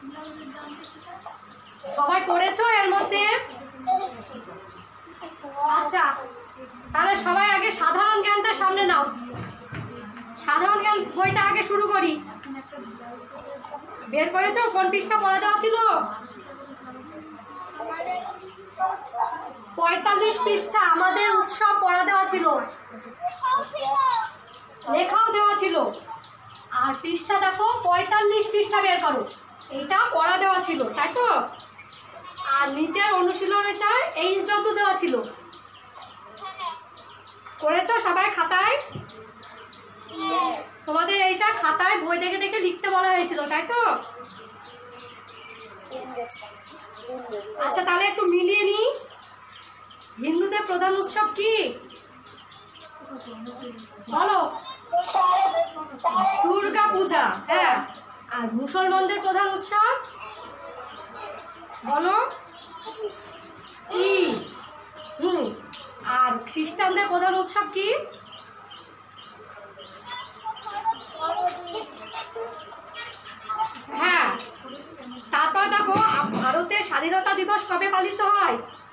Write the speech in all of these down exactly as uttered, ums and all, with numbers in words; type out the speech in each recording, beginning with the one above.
সবাই পড়েছো এর মধ্যে? আচ্ছা, তাহলে সবাই আগে সাধারণ জ্ঞানটা সামনে নাও। সাধারণ জ্ঞান বইটা আগে শুরু করি। বের করেছো? কোন পৃষ্ঠা পড়া দেওয়া ছিল? পঁয়তাল্লিশ পৃষ্ঠা আমাদের উৎসব পড়া দেওয়া ছিল, লেখাও দেওয়া ছিল। আর পৃষ্ঠা দেখো পঁয়তাল্লিশ পৃষ্ঠা বের করো, এইটা পড়া দেওয়া ছিল, তাই তো? আর নিচের অনুশীলনীটা এইচ ডব্লিউ দেওয়া ছিল। করেছো সবাই খাতায়? তোমাদের এইটা খাতায় বই দেখে দেখে লিখতে বলা হয়েছিল, তাই তো? আচ্ছা, তাহলে একটু মিলিয়ে নি। হিন্দুদের প্রধান উৎসব কি বলো? দুর্গা পূজা। হ্যাঁ। আর মুসলমানদের প্রধান উৎসব বলো? ঈদ। হুম। আর খ্রিস্টানদের প্রধান উৎসব কি? হ্যাঁ। তারপর দেখো ভারতের স্বাধীনতা দিবস কবে পালিত হয়?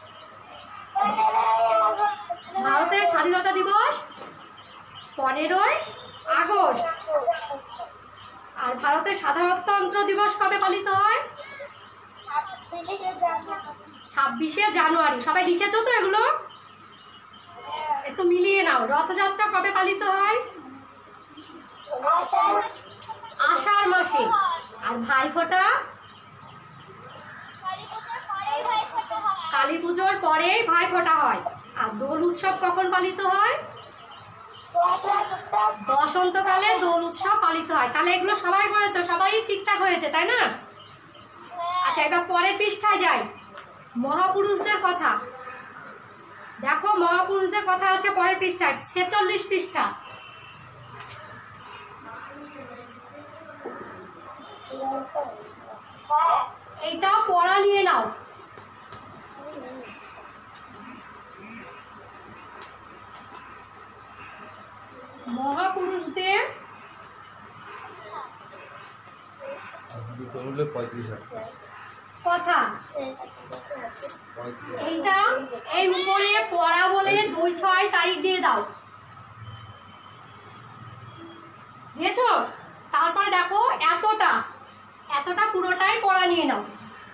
ভারতের স্বাধীনতা দিবস পনেরোই আগস্ট। আর ভারতের সাধারণতন্ত্র দিবস কবে পালিত হয়? ছাব্বিশে জানুয়ারি। সবাই লিখেছো তো এগুলো? একটু মিলিয়ে নাও। রথযাত্রা কবে পালিত হয়? আষাঢ় মাসে। আর ভাইফোঁটা? কালী পুজোর পরে ভাইফোঁটা হয়। আর দোল উৎসব কখন পালিত হয়? বসন্তকালে দোল উৎসব পালিত হয়। তাহলে এগুলো সবাই করেছো, সবাই ঠিকঠাক হয়েছে, তাই না? আচ্ছা, এবার পরের পৃষ্ঠায় যাই। মহাপুরুষদের কথা দেখো, মহাপুরুষদের কথা আছে পরের পৃষ্ঠায়, ছেচল্লিশ পৃষ্ঠা। এইটা পড়া নিয়ে নাও। মহাপুরুষদের কথা। এইটা এই উপরে পড়া বলে দুই ছয় তারিখ দিয়ে দাও, দিয়েছো? তারপরে দেখো এতটা এতটা পুরোটাই পড়া নিয়ে নাও।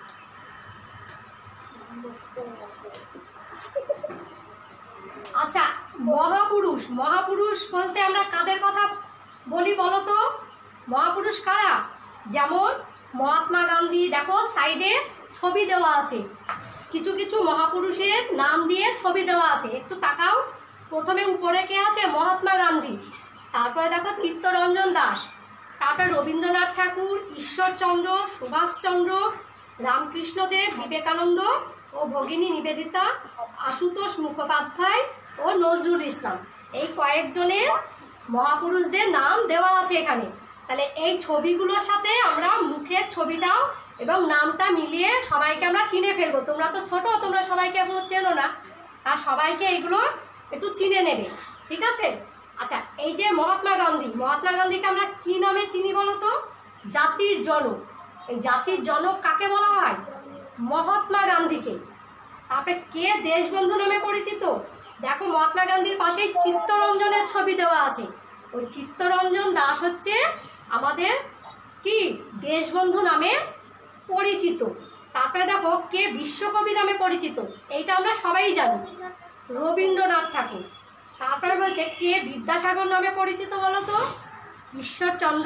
আচ্ছা, মহাপুরুষ মহাপুরুষ বলতে আমরা কাদের কথা বলি বলো তো? মহাপুরুষ কারা? যেমন মহাত্মা গান্ধী। দেখো সাইডে ছবি দেওয়া আছে, কিছু কিছু মহাপুরুষের নাম দিয়ে ছবি দেওয়া আছে, একটু তাকাও। প্রথমে উপরে কে আছে? মহাত্মা গান্ধী। তারপরে দেখো চিত্তরঞ্জন দাস, তারপরে রবীন্দ্রনাথ ঠাকুর, ঈশ্বরচন্দ্র, সুভাষচন্দ্র, রামকৃষ্ণদেব, বিবেকানন্দ ও ভগিনী নিবেদিতা, আশুতোষ মুখোপাধ্যায় ও নজরুল ইসলাম। এই কয়েকজনের মহাপুরুষদের নাম দেওয়া আছে এখানে। তাহলে এই ছবিগুলোর সাথে আমরা মুখের ছবিটাও এবং নামটা মিলিয়ে সবাইকে আমরা চিনে ফেলবো। তোমরা তো ছোট, তোমরা সবাইকে এখনো চেনো না, আর সবাইকে এগুলো একটু চিনে নেবে, ঠিক আছে? আচ্ছা, এই যে মহাত্মা গান্ধী, মহাত্মা গান্ধীকে আমরা কি নামে চিনি বলো তো? জাতির জনক। এই জাতির জনক কাকে বলা হয়? মহাত্মা গান্ধীকে। তারপরে কে দেশবন্ধু নামে পরিচিত? দেখো মহাত্মা গান্ধীর পাশেই চিত্তরঞ্জনের ছবি দেওয়া আছে। ওই চিত্তরঞ্জন দাস হচ্ছে আমাদের কি দেশবন্ধু নামে পরিচিত। তারপরে দেখো কে বিশ্বকবি নামে পরিচিত, এইটা আমরা সবাই জানি, রবীন্দ্রনাথ ঠাকুর। তারপরে বলছে কে বিদ্যাসাগর নামে পরিচিত বলো তো? ঈশ্বরচন্দ্র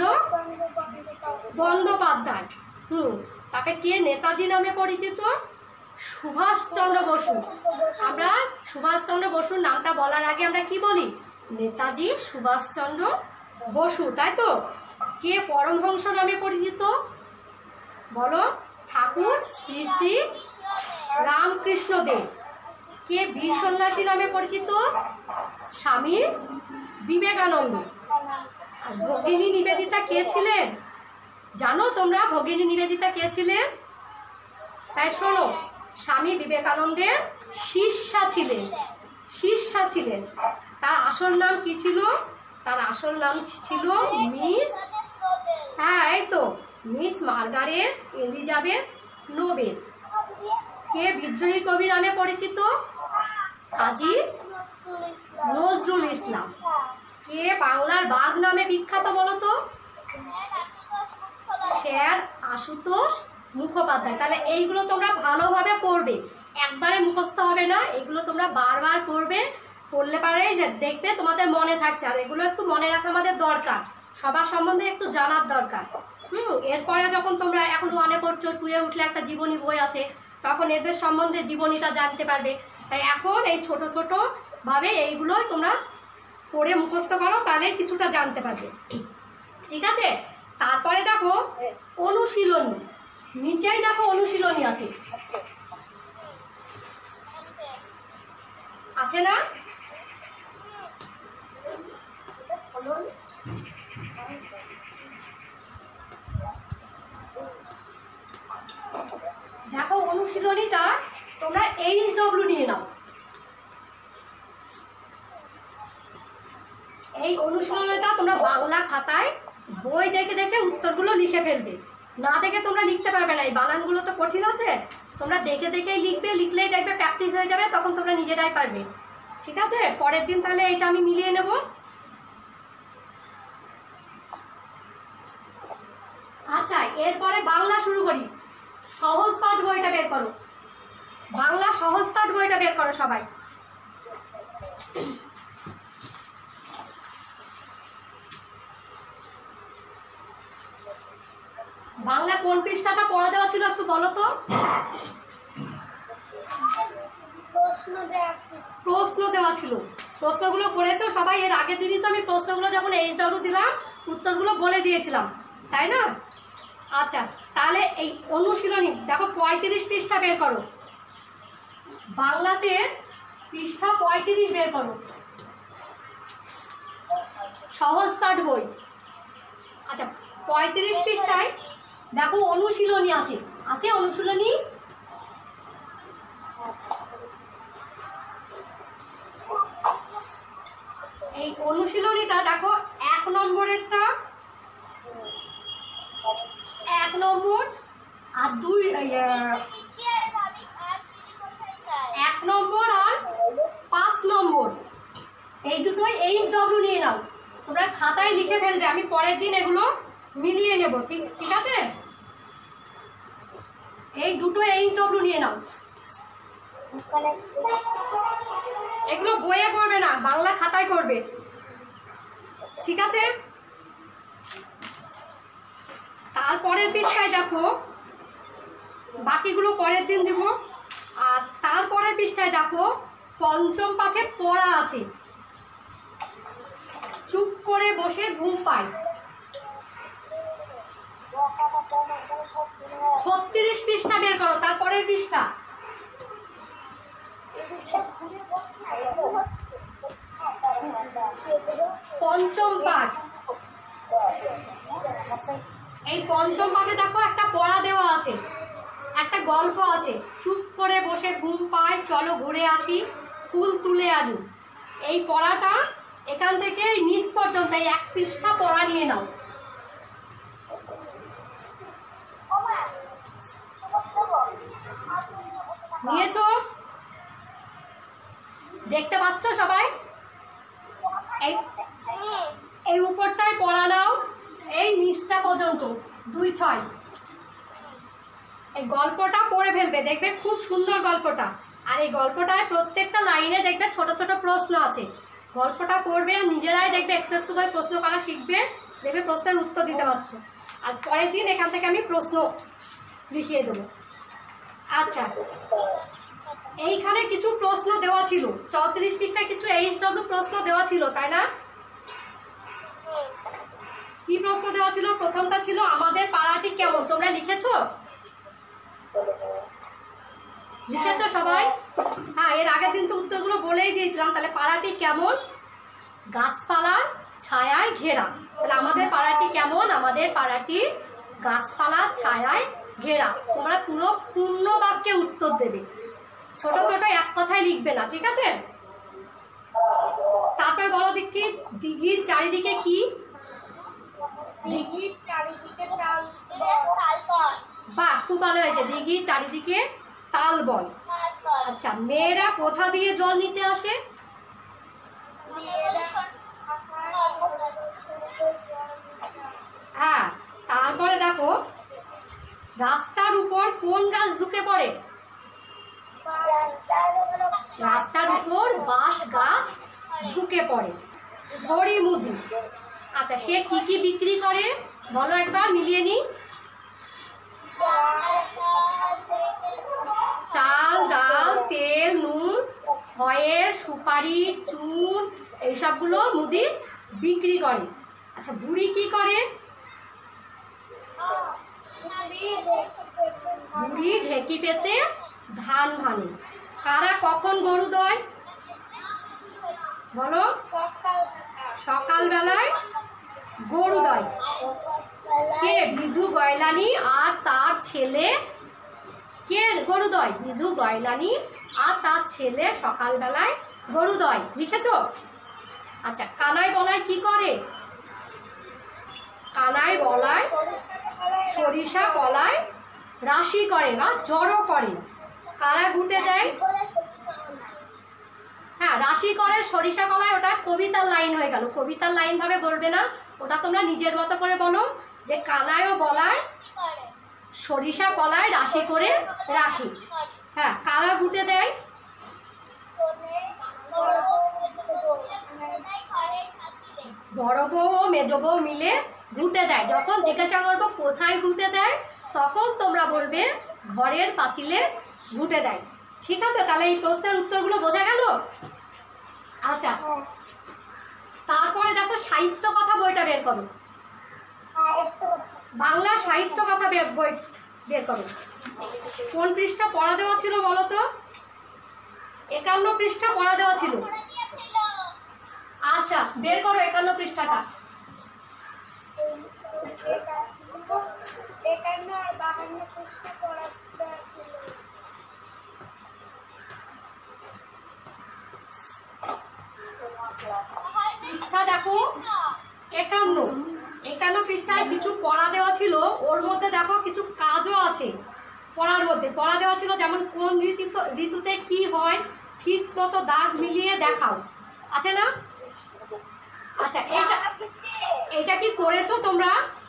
বন্দ্যোপাধ্যায়। হুম। তারপরে কে নেতাজি নামে পরিচিত? সুভাষচন্দ্র বসু। আমরা সুভাষচন্দ্র বসুর নামটা বলার আগে আমরা কি বলি? নেতাজি সুভাষচন্দ্র বসু, তাই তো? কে পরমহংস নামে পরিচিত বলো? ঠাকুর শ্রী শ্রী রামকৃষ্ণদেব। কে বীর সন্ন্যাসী নামে পরিচিত? স্বামী বিবেকানন্দ। আর ভগিনী নিবেদিতা কে ছিলেন জানো তোমরা? ভগিনী নিবেদিতা কে ছিলেন? তাই শোনো, স্বামী বিবেকানন্দের শিষ্যা ছিলেন, শিষ্যা ছিলেন। তার আসল নাম কি ছিল? তার আসল নাম ছিল মিস, হ্যাঁ এই তো মিস মার্গারেট এলিজাবেথ নোবেল। কে বিদ্রোহী কবি নামে পরিচিত? কাজী নজরুল ইসলাম। কে বাংলার বাঘ নামে বিখ্যাত বলো তো? স্যার আশুতোষ মুখোপাধ্যায়। তাহলে এইগুলো তোমরা ভালোভাবে পড়বে, একবারে মুখস্থ হবে না, এগুলো তোমরা বারবার পড়বে, পড়লে পারে যে দেখবে তোমাদের মনে থাকছে। আর এগুলো একটু মনে রাখা আমাদের দরকার, সবার সম্বন্ধে একটু জানার দরকার। হুম এরপরে যখন তোমরা এখন ওয়ানে পড়ছো, টুয়ে উঠলে একটা জীবনী বই আছে, তখন এদের সম্বন্ধে জীবনীটা জানতে পারবে। তাই এখন এই ছোট ছোট ভাবে এইগুলোই তোমরা পড়ে মুখস্থ করো, তাহলে কিছুটা জানতে পারবে। ঠিক আছে, তারপরে দেখো অনুশীলনী, নিচেই দেখো অনুশীলনী আছে, আছে না? দেখো অনুশীলনীটা তোমরা এইচ ডব্লিউ নিয়ে নাও। এই অনুশীলনীটা তোমরা বাংলা খাতায় বই দেখে দেখে উত্তরগুলো লিখে ফেলবে, না দেখে তোমরা লিখতে পারবে না, এই বানানগুলো তো কঠিন আছে, তোমরা দেখে দেখেই লিখবে, লিখলেই দেখবে প্র্যাকটিস হয়ে যাবে, তখন তোমরা নিজেরাই পারবে। ঠিক আছে, পরের দিন তাহলে এইটা আমি মিলিয়ে নেব। আচ্ছা, এরপরে বাংলা শুরু করি। সহজ পাঠ বইটা বের করো, বাংলা সহজ পাঠ বইটা বের করো সবাই। বাংলা কোন পৃষ্ঠাটা পড়া দেওয়া ছিল একটু বলো তো? প্রশ্ন দেওয়া ছিল, প্রশ্নগুলো পড়েছো সবাই? এর আগের দিনই তো আমি প্রশ্নগুলো যখন এইচ ডব্লিউ দিলাম উত্তরগুলো বলে দিয়েছিলাম, তাই না? আচ্ছা, তাহলে এই অনুশীলনী দেখো পঁয়ত্রিশ পৃষ্ঠা বের করো, বাংলাতে পৃষ্ঠা পঁয়ত্রিশ বের করো, সহজ পাঠ বই। আচ্ছা, পঁয়ত্রিশ পৃষ্ঠায় দেখো অনুশীলনী আছে, আছে অনুশীলনী? এই অনুশীলনীটা দেখো এক নম্বরেরটা, এক নম্বর আর দুই, এক নম্বর আর পাঁচ নম্বর, এই দুটোই এইচ ডব্লিউ নিয়ে নাও, তোমরা খাতায় লিখে ফেলবে, আমি পরের দিন এগুলো মিলিয়ে নেব। ঠিক ঠিক আছে, এই দুটো এইচ ডব্লিউ নিয়ে নাও, এগুলো বইয়ে করবে না, বাংলা খাতায় করবে। ঠিক আছে, তারপরের পৃষ্ঠায় দেখো, বাকিগুলো পরের দিন দিব। আর তারপরের পৃষ্ঠায় দেখো পঞ্চম পাঠে পড়া আছে, চুপ করে বসে ঘুম পায়, ছত্রিশ পৃষ্ঠা বের করো, তারপরের পৃষ্ঠা। পঞ্চম পাঠ, এই পঞ্চম পাঠে দেখো একটা পড়া দেওয়া আছে, একটা গল্প আছে, চুপ করে বসে ঘুম পায়, চলো ঘুরে আসি, ফুল তুলে আনি। এই পড়াটা এখান থেকে নিচ পর্যন্ত এই এক পৃষ্ঠা পড়া নিয়ে নাও। নিয়েছো? দেখতে পাচ্ছ সবাই? এই এই উপরটায় পড়া নাও, এই নিচটা পর্যন্ত দুই ছয়, এই গল্পটা পড়ে ফেলবে, দেখবে খুব সুন্দর গল্পটা। আর এই গল্পটায় প্রত্যেকটা লাইনে দেখবে ছোট ছোট প্রশ্ন আছে, গল্পটা পড়বে আর নিজেরাই দেখবে একটু একটু করে প্রশ্ন করা শিখবে, দেখবে প্রশ্নের উত্তর দিতে পারছো। আর পরের দিন এখান থেকে আমি প্রশ্ন লিখিয়ে দেবো। আচ্ছা, এইখানে কিছু প্রশ্ন দেওয়া ছিল, চৌত্রিশ পৃষ্ঠায় কিছু এইচ ডব্লিউ প্রশ্ন দেওয়া ছিল, তাই না? কি প্রশ্ন দেওয়া ছিল? প্রথমটা ছিল আমাদের পাড়াটি কেমন, তোমরা লিখেছো? লিখেছো সবাই? হ্যাঁ, এর আগের দিন তো উত্তরগুলো বলেই দিয়েছিলাম। তাহলে পাড়াটি কেমন? গাছপালার ছায়ায় ঘেরা। তাহলে আমাদের পাড়াটি কেমন? আমাদের পাড়াটি গাছপালার ছায়ায় ঘেরা। তোমরা পুরো পূর্ণ বাক্যে উত্তর দেবে, ছোট ছোট এক কথায় লিখবে না, ঠিক আছে? তারপরে বলো দেখি, দিঘির চারিদিকে কি? দিঘির চারিদিকে তাল বাহ, খুব ভালো হয়েছে, দিঘির চারিদিকে তাল বল। আচ্ছা, মেয়েরা কোথা দিয়ে জল নিতে আসে? হ্যাঁ, তারপরে দেখো রাস্তার উপর কোন গাছ ঝুঁকে পড়ে? রাস্তার উপর বাঁশ গাছ ঝুঁকে পড়ে। হরি মুদি। আচ্ছা, সে কি কি বিক্রি করে বলো একবার, মিলিয়ে নি। চাল, ডাল, তেল, নুন, খয়ের, সুপারি, চুন, এইসবগুলো মুদি বিক্রি করে। আচ্ছা, বুড়ি কি করে? বুড়ি ঢেকি পেতে ধান ভানে। কারা কখন গরু দয় বলো? সকালবেলায় গরু দয়। কে? বিধু গয়লানি আর তার ছেলে। কে গরু দয়? বিধু গয়লানি আর তার ছেলে সকালবেলায় গরু দয়। লিখেছ? আচ্ছা, কানাই বলায় কি করে? কানাই বলায় সরিষা কলায় রাশি করে বা জড়ো করে। কারা ঘুটে দেয়? হ্যাঁ, রাশি করে সরিষা কলায়। ওটা কবিতার লাইন হয়ে গেল, কবিতার লাইন ভাবে বলবে না, ওটা তোমরা নিজের মতো করে বলো যে কানাইও বলায় সরিষা কলায় রাশি করে রাখে। হ্যাঁ, কারা ঘুটে দেয়? বড় বউ ও মেজ বউ মিলে ঘুটে দেয়। যখন জিজ্ঞাসা করবো কোথায় ঘুটে দেয়, তখন তোমরা বলবে ঘরের পাঁচিলে ঘুটে দেয়। ঠিক আছে? তাহলে এই প্রশ্নের উত্তরগুলো বোঝা গেল? আচ্ছা, তারপরে দেখো সাহিত্য কথা বইটা বের করো। বাংলা সাহিত্য কথা বই বের করো। কোন পৃষ্ঠা পড়া দেওয়া ছিল বলো তো? একান্ন পৃষ্ঠা পড়া দেওয়া ছিল। আচ্ছা, বের করো একান্ন পৃষ্ঠাটা। পৃষ্ঠা দেখো একান্ন। একান্ন পৃষ্ঠায় কিছু পড়া দেওয়া ছিল, ওর মধ্যে দেখো কিছু কাজও আছে পড়ার মধ্যে। পড়া দেওয়া ছিল যেমন কোন ঋতু ঋতুতে কি হয় ঠিক মতো দাগ মিলিয়ে দেখাও, আছে না? আচ্ছা, এটা এটা কি করেছো তোমরা?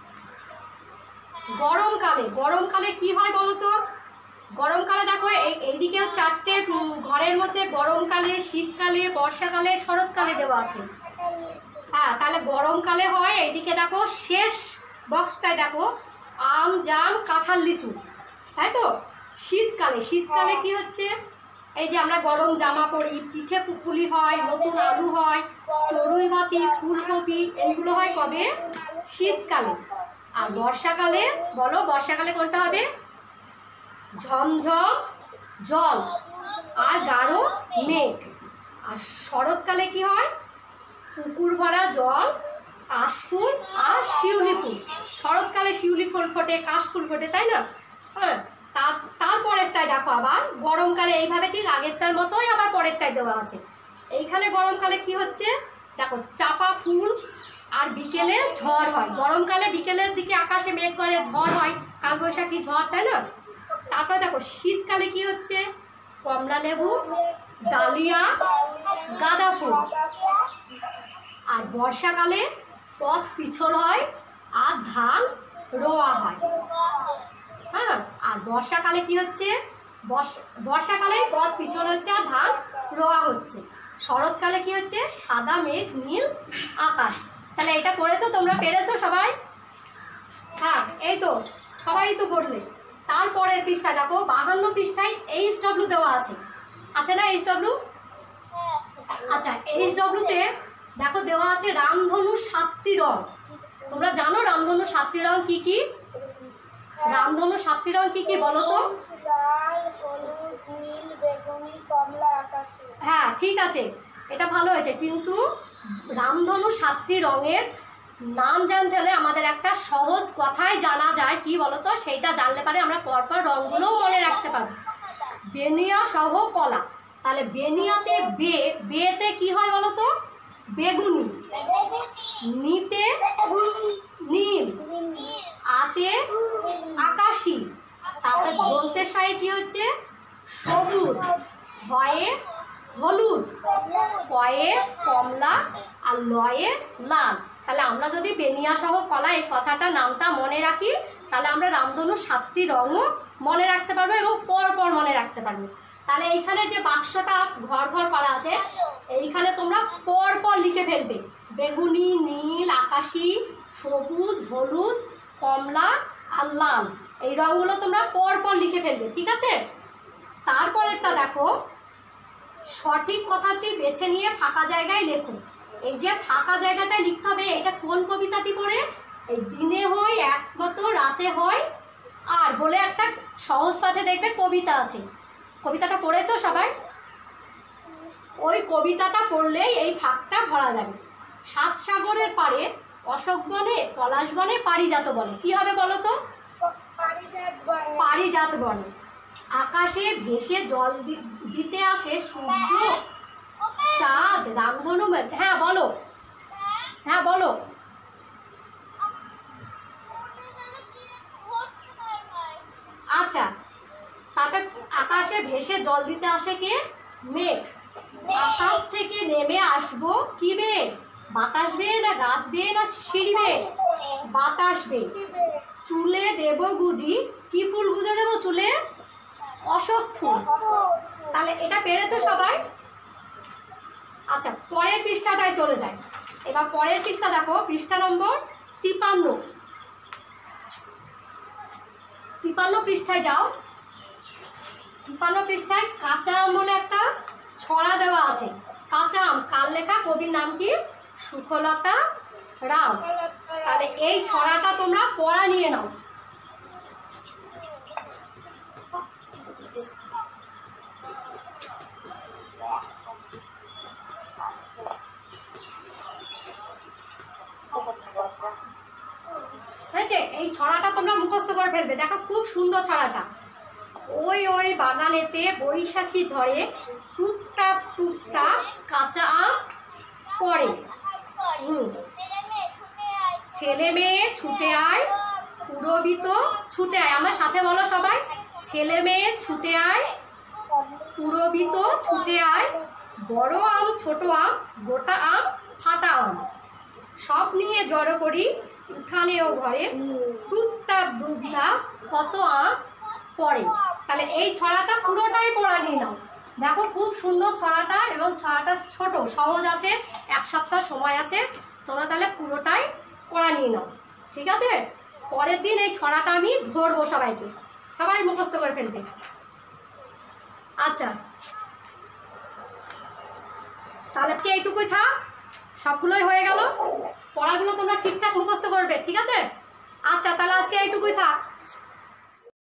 গরমকালে গরমকালে কি হয় বলো তো? গরমকালে দেখো এইদিকেও চারটে ঘরের মধ্যে গরমকালে, শীতকালে, বর্ষাকালে, শরৎকালে দেওয়া আছে। হ্যাঁ, তাহলে গরমকালে হয় এইদিকে দেখো শেষ বক্সটায় দেখো আম, জাম, কাঁঠাল, লিচু, তাই তো? শীতকালে শীতকালে কি হচ্ছে? এই যে আমরা গরম জামা পরি, পিঠে পুলি হয়, নতুন আলু হয়, চড়ুই ভাতি, ফুলকপি, এইগুলো হয় কবে? শীতকালে। আর বর্ষাকালে বলো, বর্ষাকালে কোনটা হবে? ঝমঝম জল আর গাঢ় মেঘ। আর শরৎকালে কি হয়? পুকুর ভরা জল, কাশফুল আর শিউলি ফুল। শরৎকালে শিউলি ফুল ফোটে, কাশফুল ফোটে, তাই না? হ্যাঁ, তারপরেরটাই দেখো আবার গরমকালে এইভাবে ঠিক আগেরটার মতোই আবার পরেরটাই দেওয়া আছে। এইখানে গরমকালে কি হচ্ছে দেখো, চাপা ফুল আর বিকেলে ঝড় হয়। গরমকালে বিকেলের দিকে আকাশে মেঘ করে ঝড় হয়, কালবৈশাখী ঝড়, তাই না? তারপরে দেখো শীতকালে কি হচ্ছে? কমলা লেবু, ডালিয়া, গাঁদা ফুল। আর বর্ষাকালে পথ পিছল হয় আর ধান রোয়া হয়। হ্যাঁ, আর বর্ষাকালে কি হচ্ছে? বর্ষাকালে পথ পিছল হচ্ছে আর ধান রোয়া হচ্ছে। শরৎকালে কি হচ্ছে? সাদা মেঘ, নীল আকাশ। তাহলে এটা করেছো তোমরা? পেরেছো সবাই? হ্যাঁ, এই তো সবাই তো পড়লে। তারপরের পৃষ্ঠা দেখো, বাহান্ন পৃষ্ঠায় এইচ ডব্লিউ দেওয়া আছে, আছে না এইচ ডব্লিউ? আচ্ছা, এইচ ডব্লিউতে দেখো দেওয়া আছে রামধনু সাতটি রং। তোমরা জানো রামধনু সাতটি রং কি কি? রামধনু সাতটি রং কি কি বলো তো? হ্যাঁ, ঠিক আছে, এটা ভালো হয়েছে। কিন্তু রামধনু সাতটি রঙের নাম জানতে হলে আমাদের একটা সহজ কথায় জানা যায়, কি বলতো? সেইটা জানলে পারে আমরা পরপর রঙগুলোও মনে রাখতে পারবো। বেনিয়া সহ কলা। তাহলে বেনিয়াতে বে, বেতে কি হয় বলতো? বেগুনি। নিতে নীল, আতে আকাশী, তারপরে দন্তের সাথে কি হচ্ছে সবুজ, হয়ে হলুদ, কয়ে কমলা আর লয়ে লাল। তাহলে আমরা যদি বেনিয়া সহ কলা এই কথাটা নামটা মনে রাখি তাহলে আমরা রামধনুর সাতটি রঙও মনে রাখতে পারবো এবং পর পর মনে রাখতে পারবো। তাহলে এইখানে যে বাক্সটা ঘর ঘর করা আছে এইখানে তোমরা পর পর লিখে ফেলবে, বেগুনি, নীল, আকাশী, সবুজ, হলুদ, কমলা আর লাল, এই রঙগুলো তোমরা পর পর লিখে ফেলবে, ঠিক আছে? তারপরেরটা দেখো, সঠিক কথাটি বেছে নিয়ে ফাঁকা জায়গায় লেখো। এই যে ফাঁকা জায়গাটায় লিখতে হবে, এটা কোন কবিতাটি পড়ে? এই দিনে হয় একমতো রাতে হয় আর বলে একটা সহজ পাঠে দেখবে কবিতা আছে। কবিতাটা পড়েছো সবাই? ওই কবিতাটা পড়লেই এই ফাঁকটা ভরা যাবে। সাত সাগরের পারে অশোক বনে, পলাশ বনে, পারিজাত বনে, কি হবে বলো তো? পারিজাত বনে। আকাশে ভেসে জল দিতে আসে সূর্য, চাঁদ, রামধনু। হ্যাঁ বলো, হ্যাঁ বলো। আচ্ছা, তারপরে আকাশে ভেসে জল দিতে আসে কে? মেঘ। আকাশ থেকে নেমে আসবো কি বেয়ে? বাতাস বেয়ে না গাছ বেয়ে না সিঁড়ি বেয়ে? বাতাস বেয়ে। চুলে দেব গুজি, কি ফুল গুজে দেবো চুলে? অশোক ফুল। তাহলে এটা পেরেছো সবাই? আচ্ছা, পরের পৃষ্ঠাটায় চলে যায়। এবার পরের পৃষ্ঠা দেখো, পৃষ্ঠা নম্বর তিপান্ন। তিপান্ন পৃষ্ঠায় যাও। তিপান্ন পৃষ্ঠায় কাঁচা আম বলে একটা ছড়া দেওয়া আছে। কাঁচা আম কার লেখা? কবির নাম কি? সুখলতা রাম। তাহলে এই ছড়াটা তোমরা পড়া নিয়ে নাও। হয়েছে? এই ছড়াটা তোমরা মুখস্থ করে ফেলবে। দেখো খুব সুন্দর ছড়াটা। ওই ওই বাগানেতে বৈশাখী ঝড়ে টুকটাক টুকটাক কাঁচা আম পড়ে। হুম, ছেলে মেয়ে ছুটে আয়, পুরবিত ছুটে আয়। আমার সাথে বলো সবাই, ছেলে মেয়ে ছুটে আয়, পুরবিত ছুটে আয়, বড় আম ছোট আম, গোটা আম ফাটা আম, সব নিয়ে জড়ো করি উঠানে ও ঘরে, টুকটাক দুবটাক কত আম পড়ে। তাহলে এই ছড়াটা পুরোটাই পড়া নিয়ে নাও। দেখো খুব সুন্দর ছড়াটা এবং ছড়াটা ছোট, সহজ আছে, এক সপ্তাহ সময় আছে। তোমরা তাহলে পুরোটাই পড়া নিয়ে নাও, ঠিক আছে? পরের দিন এই ছড়াটা আমি ধরবো সবাইকে, সবাই মুখস্থ করে ফেলবে। আচ্ছা, তাহলে কি এইটুকুই থাক? সবগুলোই হয়ে গেল। পড়াগুলো তোমরা ঠিকঠাক মুখস্থ করবে, ঠিক আছে? আচ্ছা, তাহলে আজকে এইটুকুই থাক।